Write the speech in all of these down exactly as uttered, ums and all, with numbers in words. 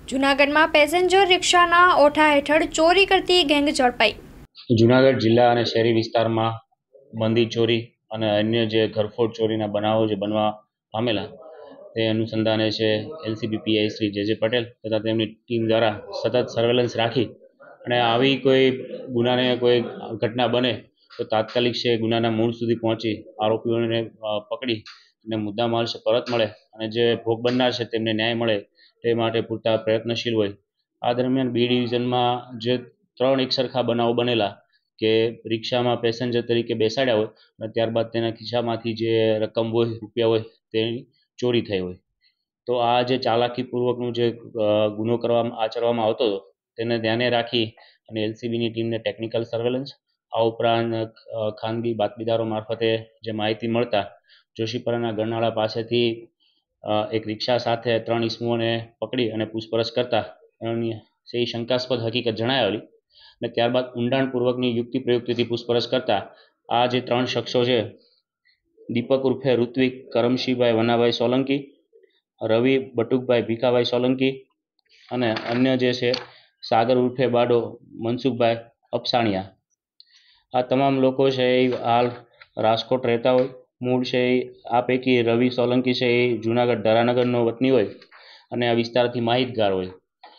જૂનાગઢમાં પેસેન્જર રિક્ષાના ઓઠા હેઠળ ચોરી કરતી ગેંગ ઝડપાઈ। જૂનાગઢ જિલ્લા અને શહેરી વિસ્તારમાં મંદી ચોરી અને અન્ય જે ઘરફોડ ચોરીના બનાવો જે બનવા પામેલા તે અનુસંધાને છે એલસીબી પીઆઈ શ્રી જે જે પટેલ તથા તેમની ટીમ દ્વારા સતત સર્વેલન્સ રાખી અને આવી કોઈ ગુનાને કોઈ ઘટના બને તો તાત્કાલિક છે ગુનાના મૂળ સુધી પહોંચી આરોપીઓને પકડી અને મુદ્દામાલ છે પરત મળે અને જે ભોગ બનનાર છે તેમને ન્યાય મળે તે માટે પૂરતા પ્રયત્નશીલ હોય। આ દરમિયાન બી ડિવિઝનમાં જે ત્રણ એકસરખા બનાવો બનેલા કે રિક્ષામાં પેસેન્જર તરીકે બેસાડ્યા હોય અને ત્યારબાદ તેના ખિસ્સામાંથી જે રકમ હોય રૂપિયા હોય તેની ચોરી થઈ હોય, તો આ જે ચાલાકીપૂર્વકનું જે ગુનો કરવામાં આચરવામાં આવતો હતો તેને ધ્યાને રાખી અને એલસીબીની ટીમને ટેકનિકલ સર્વેલન્સ આ ઉપરાંત ખાનગી બાતમીદારો મારફતે જે માહિતી મળતા જોશીપરાના ગરનાળા પાસેથી એક રિક્ષા સાથે ત્રણ ઈસમોને પકડી અને પૂછપરછ કરતા એની સે શંકાસ્પદ હકીકત જણાવેલી અને ત્યારબાદ ઊંડાણપૂર્વકની યુક્તિ પ્રયુક્તિથી પૂછપરછ કરતા આ જે ત્રણ શખ્સો છે દીપક ઉર્ફે ઋત્વિક કરમશીભાઈ વનાભાઈ સોલંકી, રવિ બટુકભાઈ ભીખાભાઈ સોલંકી અને અન્ય જે છે સાગર ઉર્ફે બાડો મનસુખભાઈ અપસાણિયા। આ તમામ લોકો છે એ હાલ રાજકોટ રહેતા હોય। મૂળ છે એ આ પૈકી રવિ સોલંકી છે એ જૂનાગઢ ધરાનગરનો વતની હોય અને આ વિસ્તારથી માહિતગાર હોય।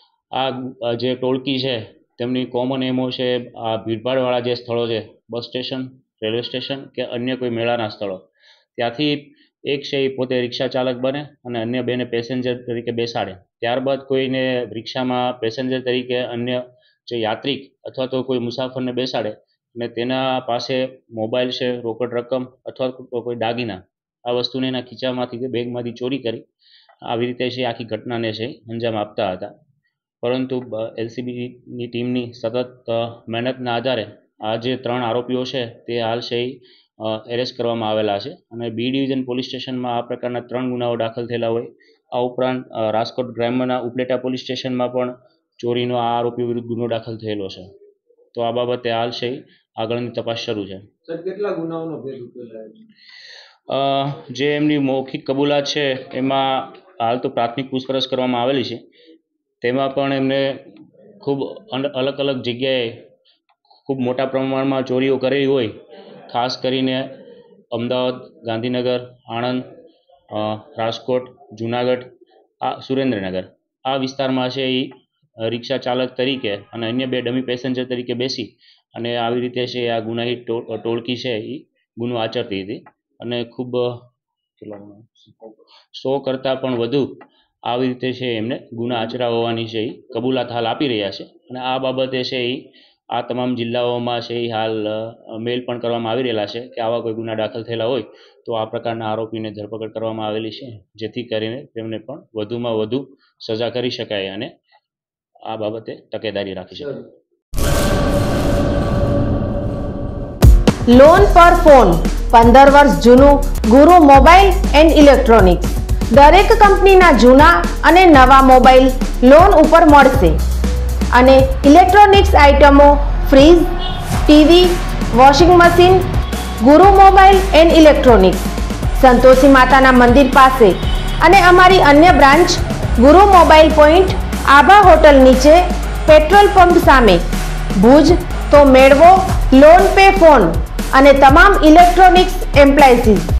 આ જે ટોળકી છે તેમની કોમન એમો છે આ ભીડભાડવાળા જે સ્થળો છે બસ સ્ટેશન, રેલવે સ્ટેશન કે અન્ય કોઈ મેળાના સ્થળો ત્યાંથી એક છે એ પોતે રિક્ષા ચાલક બને અને અન્ય બેને પેસેન્જર તરીકે બેસાડે, ત્યારબાદ કોઈને રિક્ષામાં પેસેન્જર તરીકે અન્ય જે યાત્રિક અથવા તો કોઈ મુસાફરને બેસાડે અને તેના પાસે મોબાઈલ છે, રોકડ રકમ અથવા કોઈ દાગીના આ વસ્તુને એના ખીચામાંથી કે બેગમાંથી ચોરી કરી આવી રીતે છે આખી ઘટનાને છે અંજામ આપતા હતા। પરંતુ એલસીબીની ટીમની સતત મહેનતના આધારે આ જે ત્રણ આરોપીઓ છે તે હાલ છે એરેસ્ટ કરવામાં આવેલા છે અને બી ડિવિઝન પોલીસ સ્ટેશનમાં આ પ્રકારના ત્રણ ગુનાઓ દાખલ થયેલા હોય। આ ઉપરાંત રાજકોટ ગ્રામ્યના ઉપલેટા પોલીસ સ્ટેશનમાં પણ ચોરીનો આ આરોપીઓ વિરુદ્ધ ગુનો દાખલ થયેલો છે। તો આ બાબતે હાલ છે આગળની તપાસ શરૂ છે। કેટલા ગુનાઓનો ભેદ ઉકેલાયો? જે એમની મૌખિક કબૂલાત છે એમાં હાલ તો પ્રાથમિક પૂછપરછ કરવામાં આવેલી છે, તેમાં પણ એમને ખૂબ અલગ અલગ જગ્યાએ ખૂબ મોટા પ્રમાણમાં ચોરીઓ કરેલી હોય, ખાસ કરીને અમદાવાદ, ગાંધીનગર, આણંદ, રાજકોટ, જૂનાગઢ, આ સુરેન્દ્રનગર આ વિસ્તારમાં છે એ રિક્ષા ચાલક તરીકે અને અન્ય બે ડમી પેસેન્જર તરીકે બેસી અને આવી રીતે છે આ ગુનાહિત ટોળકી છે એ ગુનો આચરતી હતી અને ખૂબ સો કરતાં પણ વધુ આવી રીતે છે એમને ગુના આચરા હોવાની છે એ કબૂલાત હાલ આપી રહ્યા છે અને આ બાબતે છે એ આ તમામ જિલ્લાઓમાં છે એ હાલ મેલ પણ કરવામાં આવી રહેલા છે કે આવા કોઈ ગુના દાખલ થયેલા હોય તો આ પ્રકારના આરોપીને ધરપકડ કરવામાં આવેલી છે, જેથી કરીને તેમને પણ વધુમાં વધુ સજા કરી શકાય અને આ બાબતે તકેદારી રાખી શકાય। લોન પર ફોન પંદર વર્ષ જૂનું ગુરુ મોબાઈલ એન્ડ ઇલેક્ટ્રોનિક્સ દરેક કંપનીના જૂના અને નવા મોબાઈલ લોન ઉપર મળશે અને ઇલેક્ટ્રોનિક્સ આઇટમો fridge, TV, washing machine Guru mobile and electronics Santoshi માતાના મંદિર પાસે અને અમારી અન્ય branch Guru mobile point Abha hotel નીચે પેટ્રોલ પંપ સામે ભુજ। તો મેળવો લોન પે ફોન અને તમામ ઇલેક્ટ્રોનિક્સ એપ્લાયન્સીસ।